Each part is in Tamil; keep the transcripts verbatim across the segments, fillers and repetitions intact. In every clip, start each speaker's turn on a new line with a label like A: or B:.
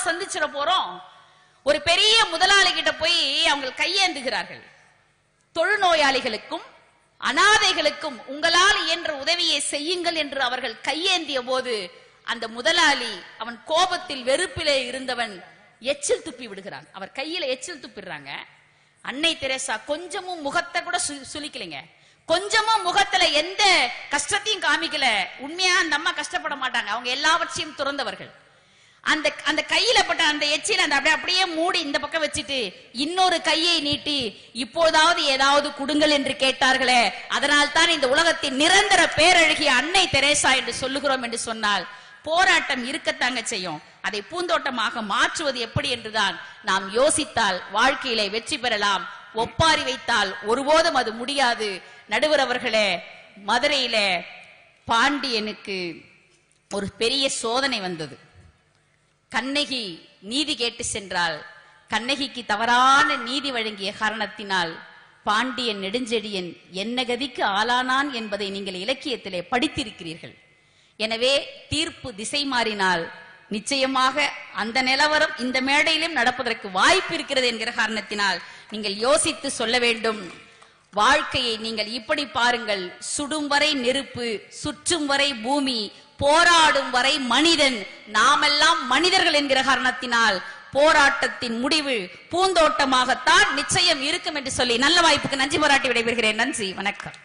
A: சந்திச்சிட போறோம். ஒரு பெரிய முதலாளி கிட்ட போய் அவங்க கையேந்துகிறார்கள். தொழுநோயாளிகளுக்கும் அனாதைகளுக்கும் உங்களால் இயன்ற உதவியை செய்யுங்கள் என்று அவர்கள் கையேந்திய போது அந்த முதலாளி அவன் கோபத்தில் வெறுப்பிலே இருந்தவன் எச்சில் துப்பி விடுகிறான். அவர் கையில எச்சில் துப்பிடுறாங்க. அன்னை தெரேசா கொஞ்சமும் முகத்தை கூட சுளிக்கலைங்க. கொஞ்சமும் முகத்துல எந்த கஷ்டத்தையும் காமிக்கல. உண்மையா அந்த அம்மா கஷ்டப்பட மாட்டாங்க. அவங்க எல்லாவற்றையும் துறந்தவர்கள். அந்த அந்த கையில பட்ட அந்த எச்சில் அந்த அப்படியே அப்படியே மூடி இந்த பக்கம் வச்சுட்டு இன்னொரு கையை நீட்டி இப்போதாவது ஏதாவது கொடுங்கள் என்று கேட்டார்களே, அதனால் தான் இந்த உலகத்தின் நிரந்தர பேரழகிய அன்னை தெரேசா என்று சொல்லுகிறோம் என்று சொன்னால் போராட்டம் இருக்கத்தாங்க செய்யும். அதை பூந்தோட்டமாக மாற்றுவது எப்படி என்றுதான் நாம் யோசித்தால் வாழ்க்கையிலே வெற்றி பெறலாம். ஒப்பாரி வைத்தால் ஒருபோதும் அது முடியாது. நடுவர் அவர்களே, மதுரையில பாண்டியனுக்கு ஒரு பெரிய சோதனை வந்தது. கண்ணகி நீதி கேட்டு சென்றால் கண்ணகிக்கு தவறான நீதி வழங்கிய காரணத்தினால் பாண்டியன் நெடுஞ்செழியன் என்ன கதிக்கு ஆளானான் என்பதை நீங்கள் இலக்கியத்திலே படித்திருக்கிறீர்கள். எனவே தீர்ப்பு திசை மாறினால் நிச்சயமாக அந்த நிலவரம் இந்த மேடையிலும் நடப்பதற்கு வாய்ப்பு இருக்கிறது என்கிற காரணத்தினால் நீங்கள் யோசித்து சொல்ல வேண்டும். வாழ்க்கையை நீங்கள் இப்படி பாருங்கள். சுடும் வரை நெருப்பு, சுற்றும் வரை பூமி, போராடும் வரை மனிதன். நாமெல்லாம் மனிதர்கள் என்கிற காரணத்தினால் போராட்டத்தின் முடிவு பூந்தோட்டமாகத்தான் நிச்சயம் இருக்கும் என்று சொல்லி நல்ல வாய்ப்புக்கு நன்றி பாராட்டி விடைபெறுகிறேன். நன்றி, வணக்கம்.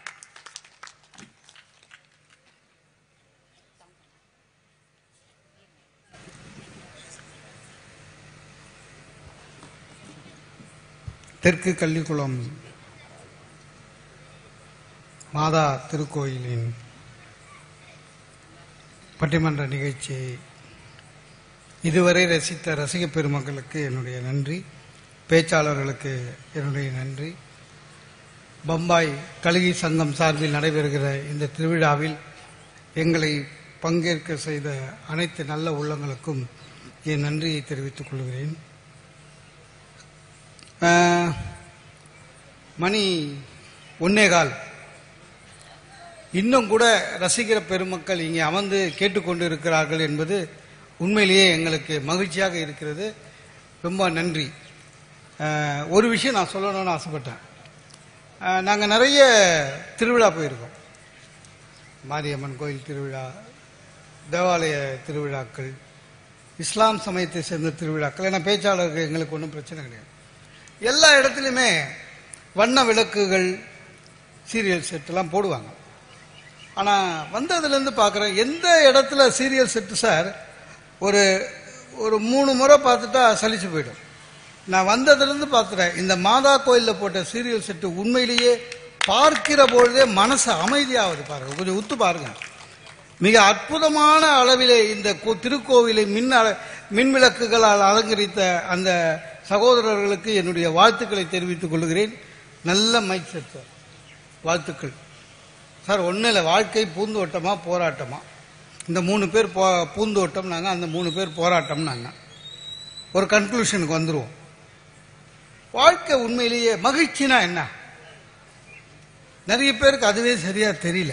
B: தெற்கு கள்ளிக்குளம் மாதா திருக்கோயிலின் பட்டிமன்ற நிகழ்ச்சியை இதுவரை ரசித்த ரசிக பெருமக்களுக்கு என்னுடைய நன்றி. பேச்சாளர்களுக்கு என்னுடைய நன்றி. பம்பாய் கல்கி சங்கம் சார்பில் நடைபெறுகிற இந்த திருவிழாவில் எங்களை பங்கேற்க செய்த அனைத்து நல்ல உள்ளங்களுக்கும் என் நன்றியை தெரிவித்துக் கொள்கிறேன். மணி ஒன்னேகால் இன்னும் கூட ரசிகர பெருமக்கள் இங்கே அமர்ந்து கேட்டுக்கொண்டு இருக்கிறார்கள் என்பது உண்மையிலேயே எங்களுக்கு மகிழ்ச்சியாக இருக்கிறது. ரொம்ப நன்றி. ஒரு விஷயம் நான் சொல்லணும்னு ஆசைப்பட்டேன். நாங்கள் நிறைய திருவிழா போயிருக்கோம். மாரியம்மன் கோயில் திருவிழா, தேவாலய திருவிழாக்கள், இஸ்லாம் சமயத்தை சேர்ந்த திருவிழாக்கள். ஏன்னா பேச்சாளருக்கு எங்களுக்கு ஒன்றும் பிரச்சனை கிடையாது. எல்லா இடத்துலையுமே வண்ண விளக்குகள், சீரியல் செட் எல்லாம் போடுவாங்க. ஆனால் வந்ததுலேருந்து பார்க்குறேன், எந்த இடத்துல சீரியல் செட்டு சார் ஒரு ஒரு மூணு முறை பார்த்துட்டா சலிச்சு போயிடும். நான் வந்ததுலேருந்து பார்த்துட்டேன், இந்த மாதா கோயிலில் போட்ட சீரியல் செட்டு உண்மையிலேயே பார்க்கிற பொழுதே மனசு அமைதியாவது. பாருங்க, கொஞ்சம் உத்து பாருங்க. மிக அற்புதமான அளவிலே இந்த திருக்கோவிலை மின் மின் விளக்குகளால் அலங்கரித்த அந்த சகோதரர்களுக்கு என்னுடைய வாழ்த்துக்களை தெரிவித்துக் கொள்கிறேன். நல்ல மைக் செட் சார், வாழ்த்துக்கள் சார். ஒன்றும் இல்லை, வாழ்க்கை பூந்தோட்டமா போராட்டமா? இந்த மூணு பேர் பூந்தோட்டம் நாங்கள், அந்த மூணு பேர் போராட்டம் நாங்கள். ஒரு கன்க்ளூஷனுக்கு வந்துருவோம். வாழ்க்கை உண்மையிலேயே மகிழ்ச்சினா என்ன? நிறைய பேருக்கு அதுவே சரியா தெரியல.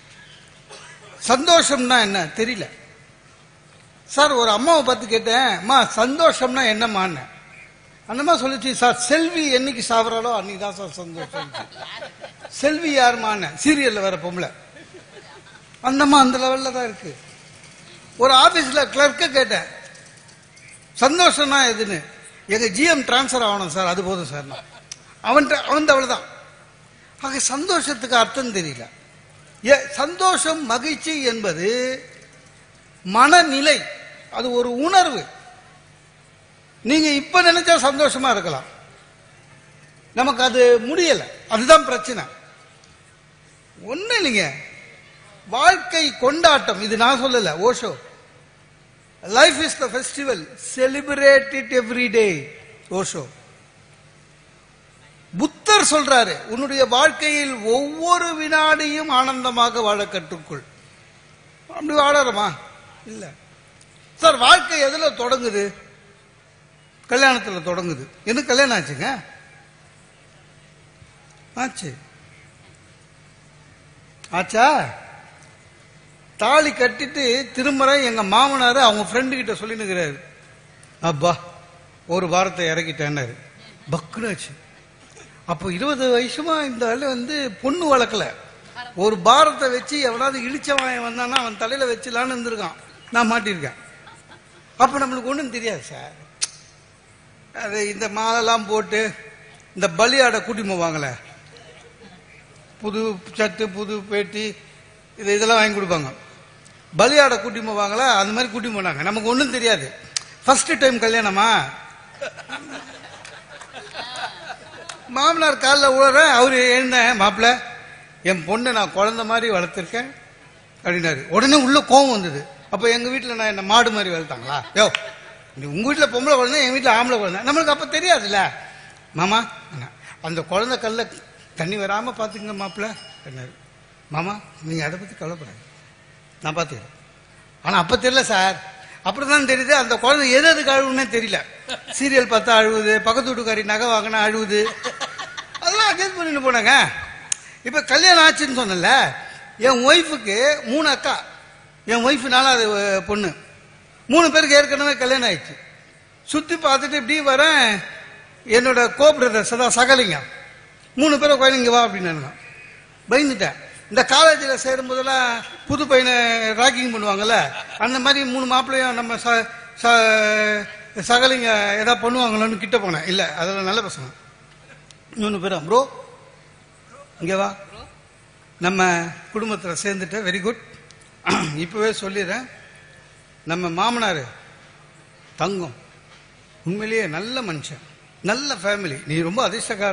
B: சந்தோஷம்னா என்ன தெரியல சார். ஒரு அம்மாவை பார்த்து கேட்டேன், அம்மா சந்தோஷம்னா என்னம்மான்னு. அந்தம்மா சொல்லிச்சு, சார் செல்வி என்னைக்கு சாப்பிட்றாலோ அன்னைக்கு தான் சார் சந்தோஷம். செல்வி யாருமான சீரியல்ல வர பொம்பளை, அந்தம்மா அந்த லெவல்ல தான் இருக்கு. ஒரு ஆபீஸ்ல கிளர்க்க கேட்டேன், சந்தோஷம்னா எதுன்னு. எங்க ஜிஎம் டிரான்ஸ்பர் ஆகணும் சார், அது போதும் சார். அவன் அவன் அவ்வளவுதான். ஆக சந்தோஷத்துக்கு அர்த்தம் தெரியல. சந்தோஷம், மகிழ்ச்சி என்பது மனநிலை, அது ஒரு உணர்வு. நீங்க இப்ப நினைச்சா சந்தோஷமா இருக்கலாம், நமக்கு அது முடியல, அதுதான் பிரச்சனை. ஒண்ணு இல்லைங்க, வாழ்க்கை கொண்டாட்டம். இது நான் சொல்லல, Osho. Life is the festival, celebrate it every day, Osho. புத்தர் சொல்றாரு, உன்னுடைய வாழ்க்கையில் ஒவ்வொரு வினாடியும் ஆனந்தமாக வாழ கற்றுக்கொள். அப்படி வாழறோமா? இல்ல சார். வாழ்க்கை எதுல தொடங்குது? கல்யாணத்துல தொடங்குது. எனக்கு கல்யாணம் ஆச்சுங்க, ஆச்சு ஆச்சா தாலி கட்டிட்டு திரும்புற எங்க மாமனாரு அவங்க ஃப்ரெண்டு கிட்ட சொல்லினுக்கிறாரு, அப்பா ஒரு வாரத்தை இறக்கிட்டேன்னாரு. பக்குனாச்சு. அப்போ இருபது வயசுமா இந்த ஆளு வந்து பொண்ணு வளர்க்கல, ஒரு பாரத்தை வச்சு எவனாவது இழிச்சவன் வந்தானா அவன் தலையில வச்சுலான்னு இருந்திருக்கான். நான் மாட்டிருக்கேன். அப்ப நம்மளுக்கு ஒண்ணும் தெரியாது சார். அது இந்த மாலெல்லாம் போட்டு இந்த பலியாட கூட்டி போவாங்களே, புது சட்டு புது பேட்டி இது இதெல்லாம் வாங்கி கொடுப்பாங்க. பலியாட கூட்டி போவாங்களா, அந்த மாதிரி கூட்டி போனாங்க. நமக்கு ஒன்றும் தெரியாது. ஃபர்ஸ்ட் டைம் கல்யாணமா, மாமனார் காலில் உழற, அவரு எழுந்த மாப்பிள்ள என் பொண்ணை நான் குழந்தை மாதிரி வளர்த்துருக்கேன் அப்படின்னாரு. உடனே உள்ள கோவம் வந்தது. அப்ப எங்க வீட்டுல நான் என்ன மாடு மாதிரி வளர்த்தாங்களா? யோ உங்க வீட்டுல பொம்பளை குழந்தை, என் வீட்டுல ஆம்பளை குழந்தை, நம்மளுக்கு அப்ப தெரியாதுல்ல. மாமா அந்த குழந்தை கல்ல தண்ணி வராம பாத்துங்க மாப்பிள்ள அப்படின்னாரு. மாமா நீங்க அதை பத்தி கவலைப்படாது, நான் பாத்துக்கிறேன். ஆனா அப்ப தெரியல சார், அப்படிதான் தெரியுது அந்த குழந்தை எது எதுக்கு அழுவுன்னே தெரியல. சீரியல் பார்த்தா அழுவுது, பக்கத்து வீட்டுக்காரி நகை வாங்கினா அழுவுது, அதெல்லாம் அட்ஜஸ்ட் பண்ணிட்டு போனாங்க. இப்ப கல்யாணம் ஆச்சுன்னு சொன்னல, என் ஒய்ஃபுக்கு மூணு அக்கா, என் ஒய்ஃப் நாலாவது பொண்ணு, மூணு பேருக்கு ஏற்கனவே கல்யாணம் ஆயிடுச்சு. சுத்தி பார்த்துட்டு இப்படி வரேன், என்னோட கோ பிரதர்ஸ் அதான் சகலிங்க மூணு பேரை குழந்தைங்க வா அப்படின்னு பயந்துட்டேன். இந்த காலேஜில் சேரும் போதெல்லாம் புது பையனை ராக்கிங் பண்ணுவாங்கல்ல, அந்த மாதிரி மூணு மாப்பிள்ளையும் நம்ம சகலிங்க ஏதாவது பண்ணுவாங்களோன்னு கிட்ட போனேன். இல்லை அதெல்லாம் நல்ல பசங்க. மூணு பேரும் ப்ரோ இங்கே வா, நம்ம குடும்பத்தில் சேர்ந்துட்ட, வெரி குட். இப்பவே சொல்லிடுறேன், நம்ம மாமனார் தங்கம் உண்மையிலேயே நல்ல மனுஷன், நல்ல ஃபேமிலி, நீ ரொம்ப அதிர்ஷ்டக்கார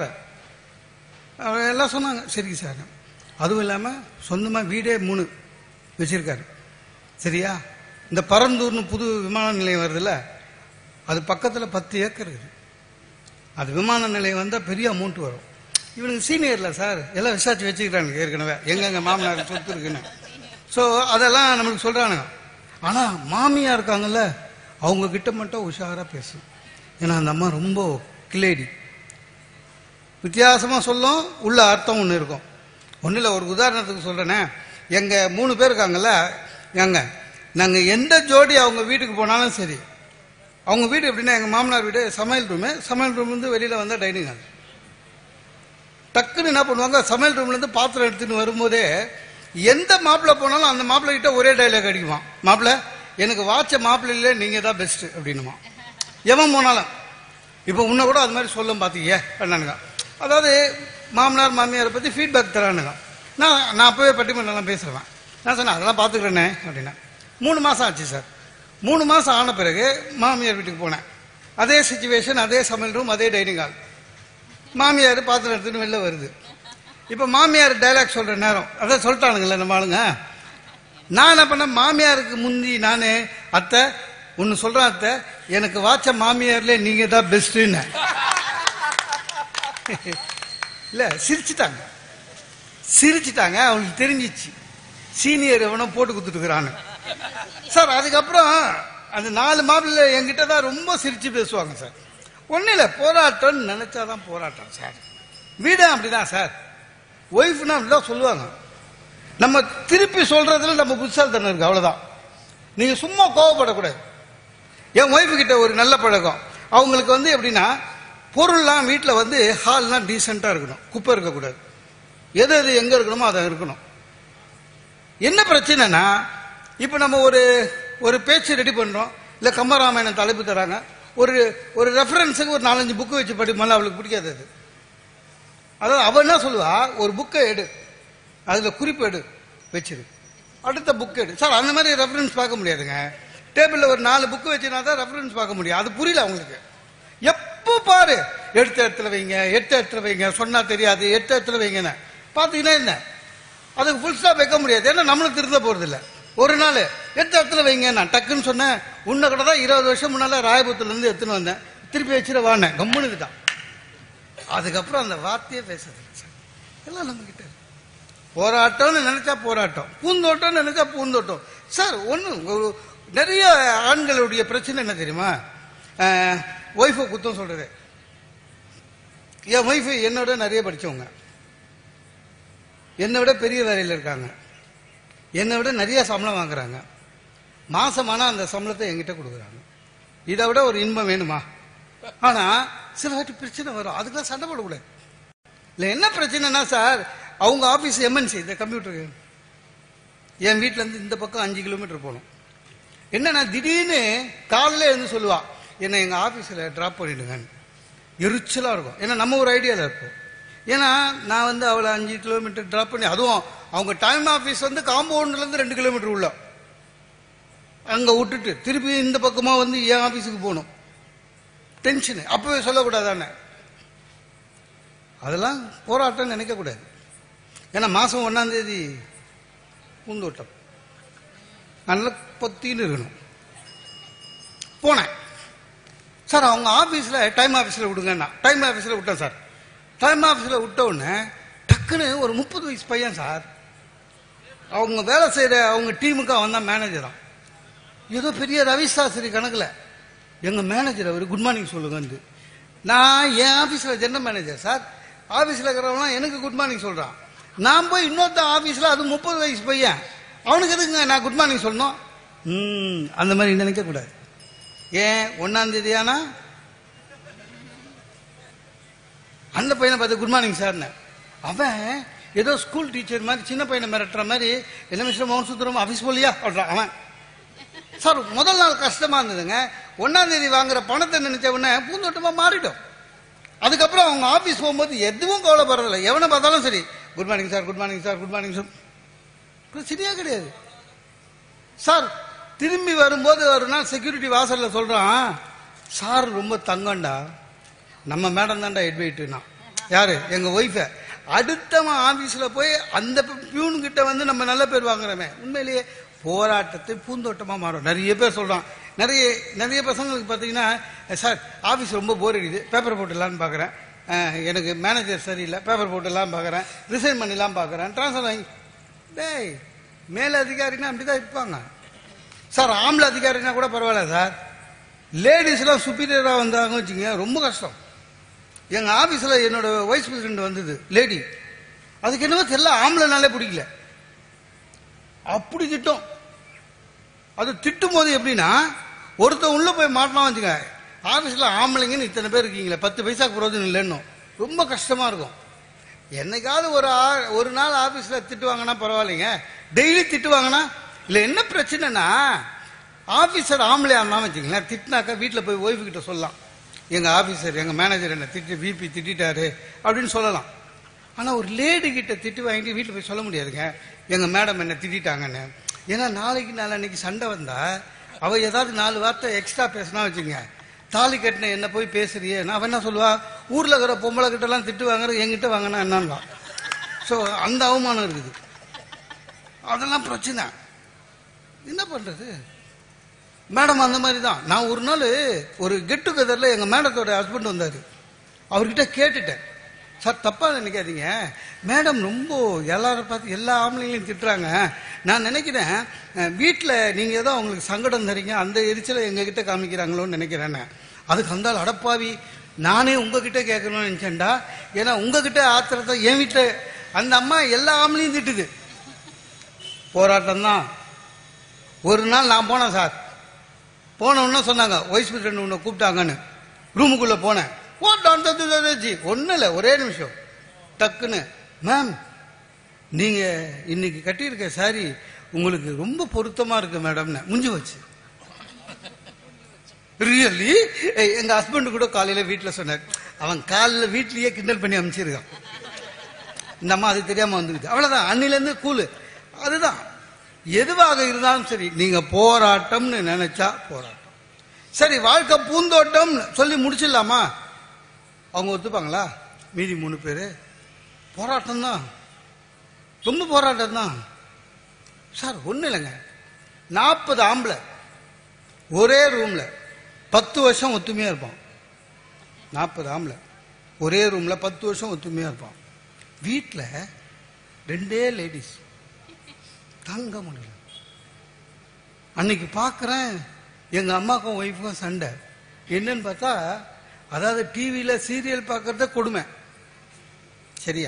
B: எல்லாம் சொன்னாங்க. சரி சார். அதுவும் இல்லாமல் சொந்தமாக வீடே மூணு வச்சிருக்காரு. சரியா? இந்த பரந்தூர்னு புது விமான நிலையம் வருதுல்ல, அது பக்கத்தில் பத்து ஏக்கர் இருக்குது. அது விமான நிலையம் வந்தால் பெரிய அமௌண்ட் வரும். இவனுக்கு சீனியர்ல சார் எல்லாம் விசாரிச்சு வச்சுக்கிறானுங்க ஏற்கனவே எங்கெங்க மாமனார் சொத்து இருக்குன்னு. ஸோ அதெல்லாம் நம்மளுக்கு சொல்றானுங்க. ஆனால் மாமியா இருக்காங்கல்ல, அவங்க கிட்ட மட்டும் உஷாராக பேசும். ஏன்னா அந்த அம்மா ரொம்ப கிளேடி, வித்தியாசமாக சொல்லும், உள்ள அர்த்தம் ஒன்று இருக்கும். ஒன்றும் இல்லை, ஒரு உதாரணத்துக்கு சொல்கிறேனே, எங்கள் மூணு பேர் இருக்காங்கல்ல, எங்க நாங்கள் எந்த ஜோடி அவங்க வீட்டுக்கு போனாலும் சரி, அவங்க வீடு எப்படின்னா எங்கள் மாமனார் வீடு சமையல் ரூமு, சமையல் ரூம் வந்து வெளியில் வந்தால் டைனிங் ஹால். டக்குன்னு என்ன பண்ணுவாங்க, சமையல் ரூம்லேருந்து பாத்திரம் எடுத்துன்னு வரும்போதே எந்த மாப்பிள்ளை போனாலும் அந்த மாப்பிள்ளை கிட்ட ஒரே டைலாக் அடிக்குமா, மாப்பிள்ளை எனக்கு வாட்ச மாப்பிள்ளையில நீங்கள் தான் பெஸ்ட் அப்படின்னுமா. எவன் போனாலும் இப்போ உன்னை கூட அது மாதிரி சொல்லும் பார்த்தீங்க பண்ணானுங்க. அதாவது மாமனார் மாமியாரை பற்றி ஃபீட்பேக் தரானுங்க. நான் நான் அப்போவே பட்டிமன்றம்லாம் பேசுகிறேன். நான் சொன்னேன் அதெல்லாம் பார்த்துக்கிறேனே அப்படின்னா. மூணு மாதம் ஆச்சு சார். மூணு மாதம் ஆன பிறகு மாமியார் வீட்டுக்கு போனேன். அதே சுச்சுவேஷன், அதே சமையல் ரூம், அதே டைனிங் ஹால். மாமியார் பாத்திரம் எடுத்துன்னு வெளில வருது. இப்போ மாமியார் டைலாக் சொல்கிற நேரம் அதான் சொல்லிட்டானுங்களே நம்ம ஆளுங்க. நான் என்ன பண்ணேன், மாமியாருக்கு முந்தி நான் அத்தை ஒன்று சொல்கிறேன், அத்தை எனக்கு வாட்ச மாமியார்ல நீங்கள் தான் பெஸ்ட்டுன்னு. இல்லை சிரிச்சுட்டாங்க சிரிச்சுட்டாங்க அவங்களுக்கு தெரிஞ்சிச்சு சீனியர் எவனோ போட்டு கொடுத்துட்டுக்கிறான்னு சார். அதுக்கப்புறம் அந்த நாலு மாப்பிள்ளை என்கிட்ட தான் ரொம்ப சிரிச்சு பேசுவாங்க சார். ஒன்றும் இல்லை, போராட்டம்னு நினைச்சாதான் போராட்டம் சார். வீடும் அப்படிதான் சார். ஒய்ஃப்னா அப்படிதான் சொல்லுவாங்க. நம்ம திருப்பி சொல்றதுல நம்ம புத்திசாலித்தனம் இருக்கு, அவ்வளவுதான். நீங்க சும்மா கோவப்படக்கூடாது. என் ஒய்ஃபு கிட்ட ஒரு நல்ல பழக்கம், அவங்களுக்கு வந்து எப்படின்னா பொருள்லாம் வீட்டில் வந்து ஹால்லாம் டீசெண்டாக இருக்கணும், குப்பை இருக்கக்கூடாது. எது எது எங்கே இருக்கணுமோ அதை இருக்கணும். என்ன பிரச்சனைனா, இப்போ நம்ம ஒரு ஒரு பேச்சு ரெடி பண்ணுறோம், இல்லை கம்பராமாயணம் தலைப்பு தராங்க, ஒரு ஒரு ரெஃபரன்ஸுக்கு ஒரு நாலஞ்சு புக்கு வச்சு படிப்போம்ல, அவளுக்கு பிடிக்காது அது. அதாவது அவள் என்ன சொல்லுவா, ஒரு புக்கை எடு, அதில் குறிப்பு எடு வச்சிரு, அடுத்த புக் எடு. சார் அந்த மாதிரி ரெஃபரன்ஸ் பார்க்க முடியாதுங்க. டேபிளில் ஒரு நாலு புக்கு வச்சுனா தான் ரெஃபரன்ஸ் பார்க்க முடியும். அது புரியல அவங்களுக்கு. எப்போ பாரு எடுத்த இடத்துல வைங்க, எடுத்த இடத்துல வைங்க, சொன்னா தெரியாது, எடுத்த இடத்துல வைங்கன்னு பார்த்தீங்கன்னா என்ன, அதுக்கு ஃபுல் ஸ்டாப் வைக்க முடியாது. ஏன்னா நம்மளுக்கு திருந்த போறது இல்லை. ஒரு நாள் எடுத்த இடத்துல வைங்க, நான் டக்குன்னு சொன்னேன். உன்னை கூட தான் இருபது வருஷம் முன்னால ராயபுரத்துல இருந்து எடுத்துன்னு வந்தேன், திருப்பி வச்சுட வானேன், கம்முனுக்குதான். அதுக்கப்புறம் அந்த வார்த்தையே பேசுறது எல்லாம் நம்ம கிட்ட. போராட்டம்னு நினைச்சா போராட்டம், பூந்தோட்டம்னு நினைச்சா பூந்தோட்டம். சார் ஒண்ணு, நிறைய ஆண்களுடைய பிரச்சனை என்ன தெரியுமா, ஒய்ஃபை குத்தம் சொல்றது. என் ஒய்ஃபு என்னோட நிறைய படிச்சவங்க, என்னை விட பெரிய வேலையில் இருக்காங்க, என்னை விட நிறைய சம்பளம் வாங்குறாங்க. மாசமானா அந்த சம்பளத்தை என்கிட்ட கொடுக்குறாங்க. இதை விட ஒரு இன்பம் வேணுமா? ஆனா சில வாட்டி பிரச்சனை வரும், அதுக்கெல்லாம் சண்டை போடக்கூடாது. இல்ல என்ன பிரச்சனைனா சார், அவங்க ஆபீஸ் எம்என்சி இந்த கம்ப்யூட்டர், என் வீட்டுல இருந்து இந்த பக்கம் அஞ்சு கிலோமீட்டர் போகணும். என்னன்னா திடீர்னு காலையில இருந்து சொல்லுவா, என்ன எங்க ஆபீஸ்ல டிராப் பண்ணிடுங்கன்னு. எரிச்சலா இருக்கும். ஏன்னா நம்ம ஒரு ஐடியால இருப்போம். ஏன்னா நான் வந்து அவளை அஞ்சு கிலோமீட்டர் டிராப் பண்ணி, அதுவும் அவங்க டைம் ஆபீஸ் வந்து காம்பவுண்ட்ல இருந்து ரெண்டு கிலோமீட்டர் உள்ள அங்க விட்டுட்டு திருப்பி இந்த பக்கமா வந்து என் ஆபீஸுக்கு போகணும். டென்ஷன் அப்பவே சொல்லக்கூடாதானே. அதெல்லாம் போராட்டம் நினைக்க கூடாது. ஏன்னா மாசம் ஒன்னாம் தேதி பூந்தோட்டம் நல்ல பொத்தின்னு இருக்கணும். போனேன் சார், அவங்க ஆபீஸ்ல டைம் ஆபீஸ்ல விடுங்கன்னா டைம் ஆபீஸ்ல விட்டேன் சார். டைம் ஆபீஸ்ல விட்ட உடனே டக்குன்னு ஒரு முப்பது வயசு பையன் சார், அவங்க வேலை செய்யற அவங்க டீமுக்கு அவன் தான் மேனேஜரா. ஏதோ பெரிய ரவி சாஸ்திரி கணக்குல எங்க மேனேஜர் அவர் குட் மார்னிங் சொல்லுங்க. நான் என் ஆபீஸ்ல ஜெனரல் மேனேஜர் சார், ஆபீஸ்ல இருக்கிறவங்க எனக்கு குட் மார்னிங் சொல்றான். நான் போய் இன்னொருத்த ஆபீஸ்ல அது முப்பது வயசு பையன், அவனுக்கு எதுக்குங்க நான் குட் மார்னிங் சொல்லணும்? ம் அந்த மாதிரி நினைக்க கூடாது. ஏன் ஒன்னாம் தேதியானா அந்த பையனை பார்த்து குட் மார்னிங் சார், அவன் ஏதோ ஸ்கூல் டீச்சர் மாதிரி சின்ன பையனை மிரட்டுற மாதிரி, என்ன மிஸ்டர் மோகன் சுந்தரம் ஆபீஸ் போலியா சொல்றான் அவன். சார் முதல் நாள் கஷ்டமா இருந்ததுங்க. ஒன்னாம் தேதி வாங்குற பணத்தை நினைச்ச உடனே பூந்தோட்டமா மாறிடும். அதுக்கப்புறம் அவங்க ஆபீஸ் போகும்போது எதுவும் கவலைப்படுறதில்லை. எவனை பார்த்தாலும் சரி good morning sir, good morning sir, good morning sir, பிரச்சனையா கிடையாது. சார் திரும்பி வரும்போது ஒரு நாள் செக்யூரிட்டி வாசல்ல சொல்றான், சார் ரொம்ப தங்கண்டா, நம்ம மேடம் தான்டா ஹெட் வெயிட்னா. யாரு? எங்க ஒய்ஃப. அடுத்தவன் ஆபீஸ்ல போய் அந்த பியூன் கிட்ட வந்து நம்ம நல்ல பேர் வாங்குறமே. உண்மையிலேயே போராட்டத்தை பூந்தோட்டமா மாறும். நிறைய பேர் சொல்றான். நிறைய நிறைய பசங்களுக்கு பாத்தீங்கன்னா, சார் ஆபீஸ் ரொம்ப போர் அடிக்குது, பேப்பர் போட்டுலான்னு பாக்குறேன், எனக்கு மேனேஜர் சரியில்லை, பேப்பர் போட்டுலாம் பாக்குறேன், ரிசைன் பண்ணிலாம் பாக்குறேன், டிரான்ஸ்ஃபர் வாங்கி. டேய் மேல அதிகாரினா அப்படிதான் இருப்பாங்க சார். ஆம்பளை அதிகாரினா கூட பரவாயில்ல சார், லேடிஸ் எல்லாம் சுப்பீரியரா வந்தாங்க வச்சுங்க ரொம்ப கஷ்டம். எங்க ஆபீஸ்ல என்னோட வைஸ் பிரசிடென்ட் வந்தது லேடி, அதுக்கு என்னவோ தெரியல ஆம்பளைனாலே பிடிக்கல, அப்படி திட்டம். அது திட்டும் போது எப்படின்னா, ஒருத்தன் உள்ள போய் மாட்டலாம் வச்சுங்க, ஆபீஸ்ல ஆம்பளைங்கன்னு இத்தனை பேர் இருக்கீங்களே, பத்து பைசாக்கு பிரோஜனம் இல்லைன்னு ரொம்ப கஷ்டமா இருக்கும். என்னைக்காவது ஒரு ஒரு நாள் ஆபீஸ்ல திட்டு வாங்கினா பரவாயில்லைங்க, டெய்லி திட்டு வாங்கினா இல்ல. என்ன பிரச்சனைனா, ஆபீசர் ஆம்பளையா இருந்தாலும் வச்சுங்களேன், திட்டினாக்கா வீட்டுல போய் ஒய்ஃபு கிட்ட சொல்லலாம், எங்க ஆபீசர் எங்க மேனேஜர் என்ன திட்டு விபி திட்டாரு அப்படின்னு சொல்லலாம். ஆனா ஒரு லேடி கிட்ட திட்டு வாங்கிட்டு வீட்டுல போய் சொல்ல முடியாதுங்க, எங்க மேடம் என்ன திட்டாங்கன்னு. ஏன்னா நாளைக்கு நாளைக்கு சண்டை வந்தா அவ ஏதாவது நாலு வார்த்தை எக்ஸ்ட்ரா பேசினா வச்சுங்க, தாலி கட்டின என்ன போய் பேசுறியே, அவன் என்ன சொல்லுவா, ஊர்ல இருக்கிற பொம்பளை கிட்ட எல்லாம் திட்டு வாங்குற என்கிட்ட வாங்கினா என்னன்னா. சோ அந்த அவமானம் இருக்குது. அதெல்லாம் பிரச்சனை. என்ன பண்றது? மேடம் அந்த மாதிரி தான். நான் ஒரு நாள் ஒரு கெட் டுகெதர்ல எங்க மேடத்தோட ஹஸ்பண்ட் வந்தாரு. அவர்கிட்ட கேட்டுட்டேன், சார் தப்பா நினைக்காதீங்க, மேடம் ரொம்ப எல்லாரும் பார்த்து எல்லா ஆம்பளைங்களையும் திட்டுறாங்க, நான் நினைக்கிறேன் வீட்டுல நீங்க ஏதோ அவங்களுக்கு சங்கடம் தரீங்க, அந்த எரிச்சலை எங்க கிட்ட காமிக்கிறாங்களோன்னு நினைக்கிறேன்னு. அதுக்கு வந்தால் அடப்பாவி, நானே உங்ககிட்ட கேட்கணும்னு நினைச்சேன்டா, ஏன்னா உங்ககிட்ட ஆத்திரத்தை என் வீட்டுல அந்த அம்மா எல்லா ஆம்பளையும் திட்டுது. போராட்டம் தான். ஒரு நாள் நான் போனேன் சார், போன உடனே சொன்னாங்க வைஸ் பிரசிடென்ட் உன்னை கூப்பிட்டாங்கன்னு. ரூமுக்குள்ள போனேன், ஒன்னும் இல்ல, ஒரே நிமிஷம் டக்குன்னு, மேம் நீங்க இன்னைக்கு கட்டியிருக்க சாரி உங்களுக்கு ரொம்ப பொருத்தமா இருக்கு மேடம்னு. முடிஞ்சு வச்சு. ரியலி? எங்க ஹஸ்பண்ட் கூட காலையில வீட்டுல சொன்னார், அவன் காலையில வீட்லயே கிண்டல் பண்ணி அமைச்சிருக்கான், இந்த அம்மா அது தெரியாம வந்துருக்கு, அவ்வளவுதான். அன்னில இருந்து கூலு. அதுதான் எதுவாக இருந்தாலும் சரி, நீங்க போராட்டம்னு நினைச்சா போராட்டம். சரி வாழ்க்கை பூந்தோட்டம் சொல்லி முடிச்சிடலாமா? அவங்க ஒத்துப்பாங்களா? மீதி மூணு பேரு போராட்டம் தான், ரொம்ப போராட்டம் தான் சார். ஒண்ணு இல்லைங்க, நாற்பது ஆம்பளை ஒரே ரூம்ல பத்து வருஷம் ஒத்துமையா இருப்பான். நாற்பது ஆம்பளை ஒரே ரூம்ல பத்து வருஷம் ஒத்துமையா இருப்பான். வீட்டுல ரெண்டே லேடிஸ், தங்க முடியல. அன்னைக்கு பாக்குறேன் எங்க அம்மாக்கும் ஒய்ஃபுக்கும் சண்டை. என்னன்னு பார்த்தா, அதாவது டிவியில சீரியல் பார்க்கறத கொடுமை. சரியா?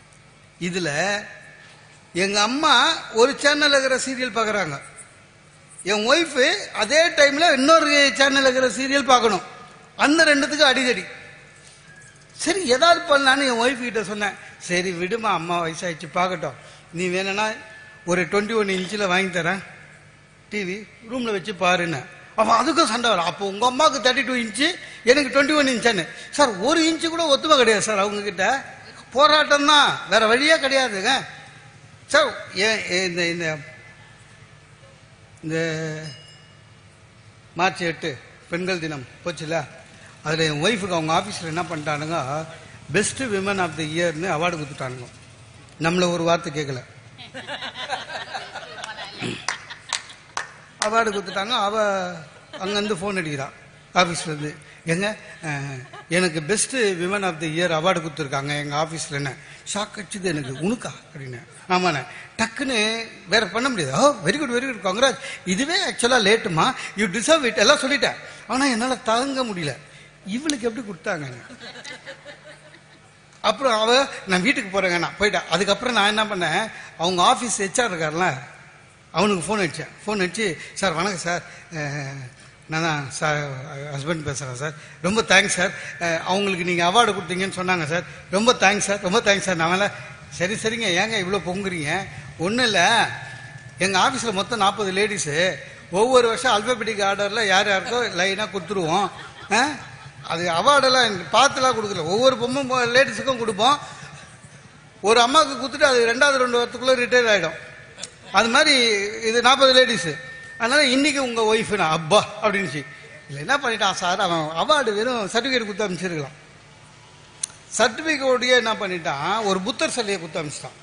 B: இதுல எங்க அம்மா ஒரு சேனல் இருக்கிற சீரியல் பாக்குறாங்க, என் ஒய்ஃபு அதே டைம்ல இன்னொரு சேனல் இருக்கிற சீரியல் பார்க்கணும். அந்த ரெண்டுத்துக்கு அடிதடி. சரி ஏதாவது பண்ணலான்னு என் ஒய்ஃப் கிட்ட சொன்னேன். சரி விடுமா, அம்மா வயசாயிடுச்சு பார்க்கட்டும், நீ வேணும்னா ஒரு டுவெண்ட்டி ஒன் இன்ச்சில் வாங்கி தரேன் டிவி, ரூம்ல வச்சு பாருன்னு. அவன் அதுக்கும் சண்டை வரும். அப்போ உங்க அம்மாவுக்கு தேர்ட்டி டூ இன்ச்சு, எனக்கு டுவெண்ட்டி ஒன் இன்ச்சான்னு. சார் ஒரு இன்ச்சு கூட ஒத்துமை கிடையாது சார் அவங்க கிட்ட. போராட்டம் தான், வேற வழியே கிடையாதுங்க சார். இந்த இந்த மார்ச் எட்டு பெண்கள் தினம் போச்சுல, அதில் என் ஒய்ஃபுக்கு அவங்க ஆஃபீஸில் என்ன பண்ணிட்டானுங்க, பெஸ்ட் விமன் ஆஃப் த இயர்னு அவார்டு கொடுத்துட்டானுங்க. நம்மள ஒரு வார்த்தை கேட்கல, அவார்டு கொடுத்துட்டாங்க. அவ அங்கேருந்து ஃபோன் அடிக்கிறான் ஆஃபீஸ்லேருந்து, எங்க எனக்கு best women of the year award கொடுத்துருக்காங்க எங்கள் ஆஃபீஸில். என்ன ஷாக் அடிச்சுது எனக்கு. உனக்கா அப்படின்னு. ஆமாண்ணே. டக்குன்னு வேற பண்ண முடியாது. Oh very good very good congrats, இதுவே ஆக்சுவலாக லேட்டுமா, யூ டிசர்வ் இட் எல்லாம் சொல்லிட்டேன். ஆனால் என்னால் தாங்க முடியல, இவளுக்கு எப்படி கொடுத்தாங்க. அப்புறம் அவ நான் வீட்டுக்கு போறேங்க, நான் போயிட்டேன். அதுக்கப்புறம் நான் என்ன பண்ணேன், அவங்க ஆஃபீஸ் ஹெச்ஆர் இருக்கார்ல, அவனுக்கு ஃபோன் அடித்தேன். ஃபோன் அடிச்சு, சார் வணக்கம் சார், நான் தான் சார் ஹஸ்பண்ட் பேசுகிறேன் சார், ரொம்ப தேங்க்ஸ் சார், அவங்களுக்கு நீங்கள் அவார்டு கொடுத்தீங்கன்னு சொன்னாங்க சார், ரொம்ப தேங்க்ஸ் சார், ரொம்ப தேங்க்ஸ் சார். நான் சரி சரிங்க, ஏங்க இவ்வளோ பொங்குறீங்க, ஒன்றும் இல்லை, எங்கள் ஆஃபீஸில் மொத்தம் நாற்பது லேடிஸு, ஒவ்வொரு வருஷம் அல்பபெட்டிக் ஆர்டரில் யார் யாருக்கோ லைனாக கொடுத்துருவோம். அது அவார்டெல்லாம் பார்த்துலாம் கொடுக்கல, ஒவ்வொரு பொம்மை லேடிஸுக்கும் கொடுப்போம். ஒரு அம்மாவுக்கு கொடுத்துட்டு அது ரெண்டாவது ரெண்டு வருஷத்துக்குள்ளே ரிட்டையர் ஆகிடும். அது மாதிரி இது நாற்பது லேடிஸு. அதனால இன்னைக்கு உங்க ஒய்ஃப் நான் அப்பா அப்படின்னு இல்லை என்ன பண்ணிட்டான் சார், அவன் அவார்டு வெறும் சர்டிஃபிகேட் கொடுத்து அமைச்சிருக்கலாம். சர்டிஃபிகேட்டோடைய என்ன பண்ணிட்டான், ஒரு புத்தர் சிலையை கொடுத்து அமைச்சிட்டான்.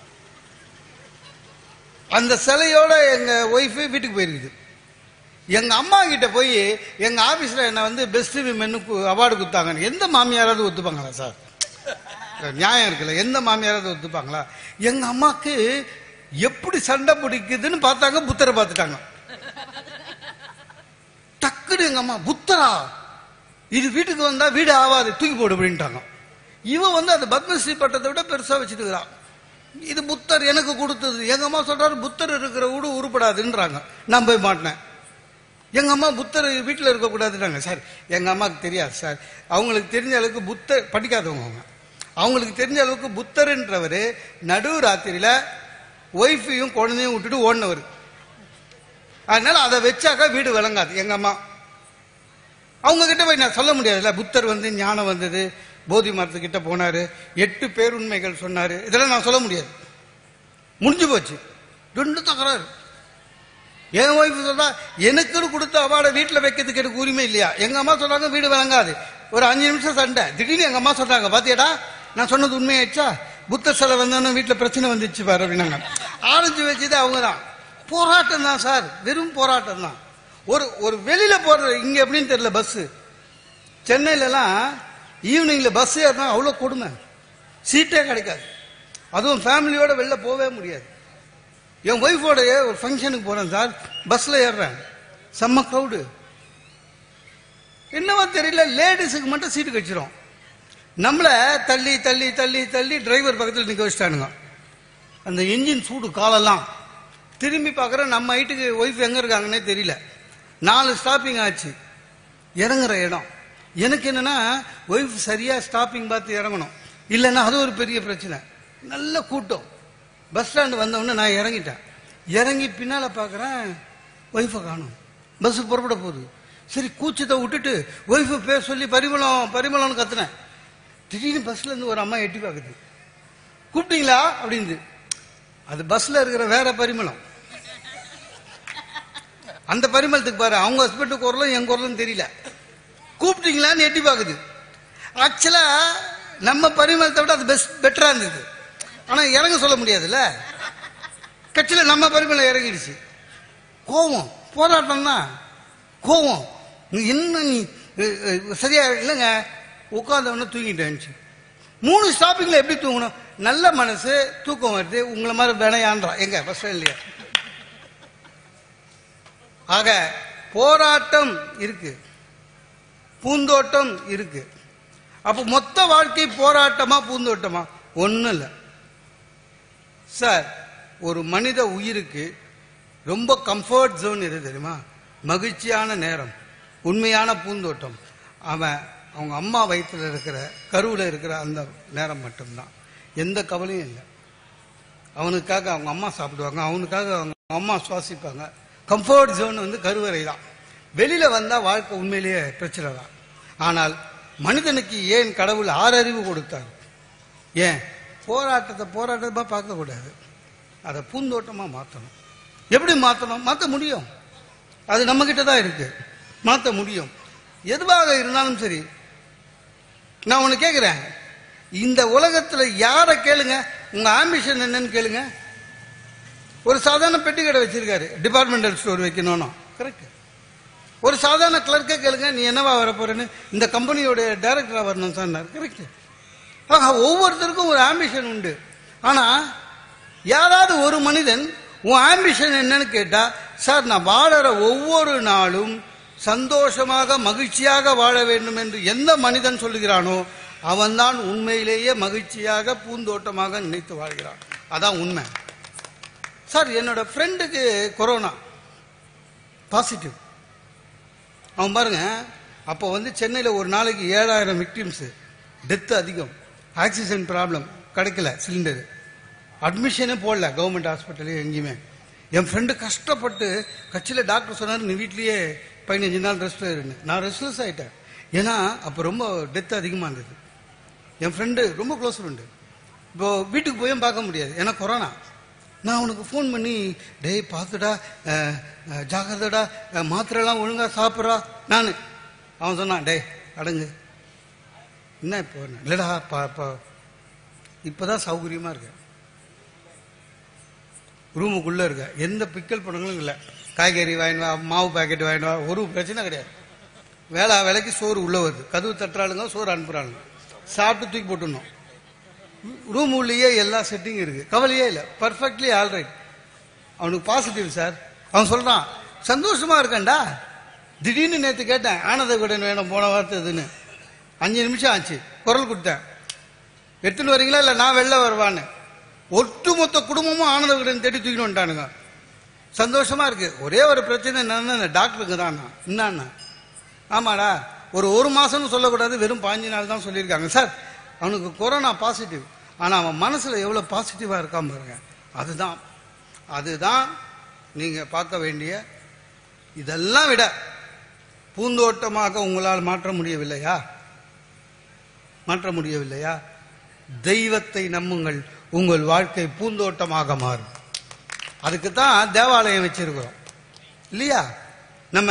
B: அந்த சிலையோட எங்க ஒய்ஃப் வீட்டுக்கு போயிருக்குது. எங்க அம்மா கிட்ட போய் எங்க ஆபீஸ்ல என்ன வந்து பெஸ்ட் விமன் அவார்டு கொடுத்தாங்க. எந்த மாமியாராவது ஒத்துப்பாங்களா சார்? நியாயம் இருக்குல்ல, எந்த மாமியாராவது ஒத்துப்பாங்களா? எங்க அம்மாக்கு எப்படி சண்டை பிடிக்குதுன்னு பார்த்தாங்க, புத்தரை பார்த்துட்டாங்க. டக்குனு எங்க அம்மா, புத்தரா இது வீட்டுக்கு வந்தா வீடு ஆவாது, தூக்கி போடு அப்படின்ட்டாங்க. இவன் வந்து அந்த பத்மஸ்ரீ பட்டத்தை விட பெருசா வச்சுட்டுக்கிறான். இது புத்தர் எனக்கு கொடுத்தது. எங்க அம்மா சொல்றாரு புத்தர் இருக்கிற வீடு உருப்படாதுன்றாங்க. நான் போய் மாட்டினேன். எங்க அம்மா புத்தர் வீட்டில் இருக்கக்கூடாதுன்றாங்க. சார் எங்க அம்மாவுக்கு தெரியாது சார், அவங்களுக்கு தெரிஞ்ச அளவுக்கு புத்தர் படிக்காதவங்க அவங்க, அவங்களுக்கு தெரிஞ்ச அளவுக்கு புத்தர்ன்றவர் நடு ராத்திரியில ஒய்ஃபையும் குழந்தையும் விட்டுட்டு ஓடினவர். அதனால அதை வச்சாக்கா வீடு விளங்காது. எங்க அம்மா அவங்க கிட்ட போய் நான் சொல்ல முடியாதுல்ல, புத்தர் வந்து ஞானம் வந்தது, போதி மரத்துக்கிட்ட போனாரு, எட்டு பேருண்மைகள் சொன்னாரு, இதெல்லாம் நான் சொல்ல முடியாது. முடிஞ்சு போச்சு, ரெண்டு தகராறு. என் ஒய்ஃப் சொல்றா எனக்குன்னு கொடுத்த அவார்டை வீட்டுல வைக்கிறதுக்கு எனக்கு உரிமை இல்லையா? எங்க அம்மா சொல்றாங்க வீடு விளங்காது. ஒரு அஞ்சு நிமிஷம் சண்டை. திடீர்னு எங்க அம்மா சொல்றாங்க, பாத்தியாடா நான் சொன்னது உண்மையாயிடுச்சா, புத்தர் சிலை வந்தோன்னு வீட்டுல பிரச்சனை வந்துச்சு பாரு அப்படின்னாங்க. ஆரஞ்சு வச்சது அவங்கதான். போராட்டம் தான் சார், வெறும் போராட்டம் தான். ஒரு ஒரு வெளியில போற இங்க எப்படின்னு தெரியல, பஸ் சென்னையில எல்லாம் ஈவினிங்ல பஸ் ஏறினா அவ்வளவு கொடுமை, சீட்டே கிடைக்காது. அதுவும் ஃபேமிலியோட வெளில போவே முடியாது. என் ஒய்ஃபோட ஒரு ஃபங்க்ஷனுக்கு போறேன் சார், பஸ்ல ஏறுறேன், செம்ம க்ரௌடு. என்னவோ தெரியல, லேடிஸுக்கு மட்டும் சீட்டு கழிச்சிடும். நம்மள தள்ளி தள்ளி தள்ளி தள்ளி டிரைவர் பக்கத்தில் நிக்க வச்சிட்டானுங்க. அந்த என்ஜின் சூடு காலெல்லாம். திரும்பி பார்க்குற நம்ம ஹைட்டுக்கு ஒய்ஃப் எங்க இருக்காங்கன்னே தெரியல. நாலு ஸ்டாப்பிங் ஆச்சு, இறங்குற இடம். எனக்கு என்னன்னா ஒய்ஃப் சரியா ஸ்டாப்பிங் பார்த்து இறங்கணும், இல்லைன்னா அது ஒரு பெரிய பிரச்சனை. நல்ல கூட்டம். பஸ் ஸ்டாண்டு வந்தவொடனே நான் இறங்கிட்டேன். இறங்கி பின்னால பார்க்குறேன் ஒய்ஃபை காணும். பஸ் புறப்பட போகுது. சரி கூச்சத்தை விட்டுட்டு ஒய்ஃப் பேர் சொல்லி பரிமளம் பரிமளம்னு கத்துனேன். திடீர்னு பஸ்ல இருந்து ஒரு அம்மா எட்டி பார்க்குது. கூப்பிட்டீங்களா அப்படின்னு. அது பஸ்ல இருக்கிற வேற பரிமளம். அந்த பரிமளத்துக்கு பாரு, அவங்க ஹஸ்பண்ட் குரலும் என் குரலும் தெரியல. கூப்பிட்டீங்களான்னு எட்டி பார்க்குது. ஆக்சுவலா நம்ம பரிமளத்தை விட அது பெஸ்ட் பெட்டரா இருந்தது. ஆனா இறங்க சொல்ல முடியாதுல்ல, கட்சியில நம்ம பரிமளம் இறங்கிடுச்சு. கோவம், போராட்டம் தான் கோவம். என்ன நீ சரியா இல்லைங்க, உட்காந்தவன தூங்கிட்டேன். மூணு ஸ்டாப்பிங்ல எப்படி தூங்கணும்? நல்ல மனசு, தூக்கம் வருது, உங்களை மாதிரி வினையான்றா எங்க பஸ் ஸ்டாண்ட்லயே. ஆக போராட்டம் இருக்கு, பூந்தோட்டம் இருக்கு. அப்ப மொத்த வாழ்க்கை போராட்டமா பூந்தோட்டமா? ஒண்ணும் இல்ல சார். ஒரு மனித உயிருக்கு ரொம்ப கம்ஃபர்ட் ஜோன் எது தெரியுமா? மகிழ்ச்சியான நேரம், உண்மையான பூந்தோட்டம். அவன் அவங்க அம்மா வயிற்றுல இருக்கிற கருவில் இருக்கிற அந்த நேரம் மட்டும்தான். எந்த கவலையும் இல்லை. அவனுக்காக அவங்க அம்மா சாப்பிடுவாங்க, அவனுக்காக அவங்க அம்மா சுவாசிப்பாங்க. கம்ஃபர்ட் ஜோன் வந்து கருவறை தான். வெளியில வந்தா வாழ்க்கை உண்மையிலேயே பிரச்சனை தான். ஆனால் மனிதனுக்கு ஏன் கடவுள் ஆறறிவு கொடுத்தார்? ஏன் போராட்டத்தை போராட்டமா பார்க்க கூடாது, அதை பூந்தோட்டமா மாற்றணும். எப்படி மாற்றணும்? மாற்ற முடியும். அது நம்ம கிட்ட தான் இருக்கு, மாற்ற முடியும். எதுவாக இருந்தாலும் சரி. நான் ஒண்ணு கேட்கிறேன், இந்த உலகத்துல யாரை கேளுங்க, உங்க ஆம்பிஷன் என்னன்னு கேளுங்க. ஒரு சாதாரண பெட்டி கடை வச்சிருக்காரு, டிபார்ட்மெண்டல் ஸ்டோர் வைக்கணும், கரெக்ட். ஒரு சாதாரண கிளர்க்கை கேளுங்க, நீ என்னவா வர போறேன்னு, இந்த கம்பெனியோட டைரக்டரா வரணும் சொன்னார், கரெக்ட். ஒவ்வொருத்தருக்கும் ஒரு ஆம்பிஷன் உண்டு. ஆனா யாராவது ஒரு மனிதன் உன் ஆம்பிஷன் என்னன்னு கேட்டா, சார் நான் வாழற ஒவ்வொரு நாளும் சந்தோஷமாக மகிழ்ச்சியாக வாழ வேண்டும் என்று எந்த மனிதன் சொல்லுகிறானோ அவன்தான் உண்மையிலேயே மகிழ்ச்சியாக பூந்தோட்டமாக நினைத்து வாழ்கிறான். அதான் உண்மை. சார் என்னோட ஃப்ரெண்டுக்கு கொரோனா பாசிட்டிவ். அவன் பாருங்க, அப்போ வந்து சென்னையில் ஒரு நாளைக்கு ஏழாயிரம் விக்டிம்ஸ், டெத் அதிகம், ஆக்சிஜன் ப்ராப்ளம், கிடைக்கல சிலிண்டரு, அட்மிஷனே போடல கவர்மெண்ட் ஹாஸ்பிட்டலே எங்கேயுமே. என் ஃப்ரெண்டு கஷ்டப்பட்டு கட்சியில் டாக்டர் சொன்னார், நீ வீட்லேயே பதினஞ்சு நாள் ரெஸ்ட் இருன்னு. நான் ரெஸ்ட்லெஸ் ஆகிட்டேன். ஏன்னா அப்போ ரொம்ப டெத் அதிகமாக இருந்தது. என் ஃப்ரெண்டு ரொம்ப க்ளோஸ் ஃப்ரெண்டு. இப்போ வீட்டுக்கு போயும் பார்க்க முடியாது, ஏன்னா கொரோனா. நான் அவனுக்கு ஃபோன் பண்ணி, டேய் பார்த்துடா, ஜாக்கிரதடா, மாத்திரைலாம் ஒழுங்காக சாப்பிட்றா நான். அவன் சொன்னான், டே அடங்கு, என்ன இப்போ இல்லைடா பா இப்போதான் சௌகரியமாக இருக்க, ரூமுக்குள்ளே இருக்க, எந்த பிக்கல் படங்களும் இல்லை, காய்கறி வாங்கினவா, மாவு பாக்கெட் வாங்கினவா, ஒரு பிரச்சனை கிடையாது. வேளா வேலைக்கு சோறு உள்ள வருது, கதவு தட்டுறாளுங்க, சோறு அனுப்புறாளுங்க, சாப்பிட்டு தூக்கி போட்டுடணும். ரூம் உள்ளேயே எல்லா செட்டிங் இருக்கு, கவலையே இல்லை, பர்ஃபெக்ட்லி ஆல்ரைட். அவனுக்கு பாசிட்டிவ் சார். அவன் சொல்றான், சந்தோஷமா இருக்கேன்டா. திடீர்னு நேற்று கேட்டேன், ஆனந்த விகடன் வேணும் போன வாரத்தை இதுன்னு. அஞ்சு நிமிஷம் ஆச்சு, குரல் கொடுத்தேன், எடுத்துன்னு வரீங்களா இல்லை நான் வெளில வருவான்னு. ஒட்டுமொத்த குடும்பமும் ஆனந்த விகடன் தேடி தூக்கிட்டு வந்துட்டானுங்க. சந்தோஷமா இருக்கு. ஒரே ஒரு பிரச்சனை என்னன்னா, டாக்டருக்கு தான். என்னன்னா, ஆமாடா ஒரு ஒரு மாசம்னு சொல்லக்கூடாது, வெறும் பாஞ்சு நாள் தான் சொல்லியிருக்காங்க சார். அவனுக்கு கொரோனா பாசிட்டிவ், ஆனா அவன் மனசுல எவ்வளவு பாசிட்டிவா இருக்காம பாருங்க. அதுதான் அதுதான் நீங்க பார்க்க வேண்டிய. இதெல்லாம் விட பூந்தோட்டமாக உங்களால் மாற்ற முடியவில்லையா? மாற்ற முடியவில்லையா? தெய்வத்தை நம்புங்கள், உங்கள் வாழ்க்கை பூந்தோட்டமாக மாறும். அதுக்கு தான் தேவாலயம் வச்சிருக்கிறோம் இல்லையா? நம்ம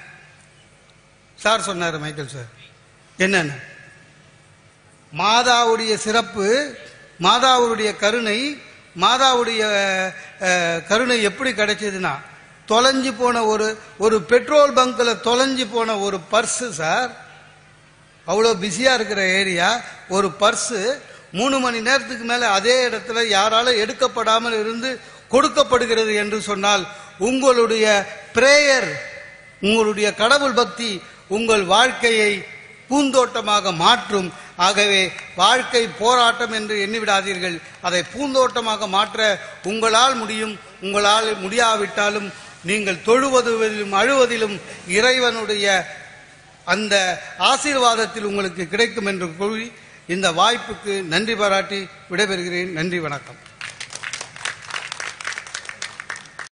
B: சார் சொன்னார், மைக்கேல் சார், என்னன்னு மாதாவுடைய சிறப்பு, மாதாவுடைய கருணை, மாதாவுடைய கருணை எப்படி கிடைச்சதுன்னா, தொலைஞ்சு போன ஒரு ஒரு பெட்ரோல் பங்க்ல தொலைஞ்சு போன ஒரு பர்ஸ் சார், அவ்வளோ பிஸியா இருக்கிற ஏரியா, ஒரு பர்ஸ் மூணு மணி நேரத்துக்கு மேல அதே இடத்துல யாரால எடுக்கப்படாமல் இருந்து கொடுக்கப்படுகிறது என்று சொன்னால், உங்களுடைய பிரேயர், உங்களுடைய கடவுள் பக்தி உங்கள் வாழ்க்கையை பூந்தோட்டமாக மாற்றும். ஆகவே வாழ்க்கை போராட்டம் என்று எண்ணிவிடாதீர்கள், அதை பூந்தோட்டமாக மாற்ற உங்களால் முடியும். உங்களால் முடியாவிட்டாலும் நீங்கள் தொழுவதிலும் அழுவதிலும் இறைவனுடைய அந்த ஆசீர்வாதத்தில் உங்களுக்கு கிடைக்கும் என்று கூறி இந்த வாய்ப்புக்கு நன்றி பாராட்டி விடைபெறுகிறேன். நன்றி, வணக்கம்.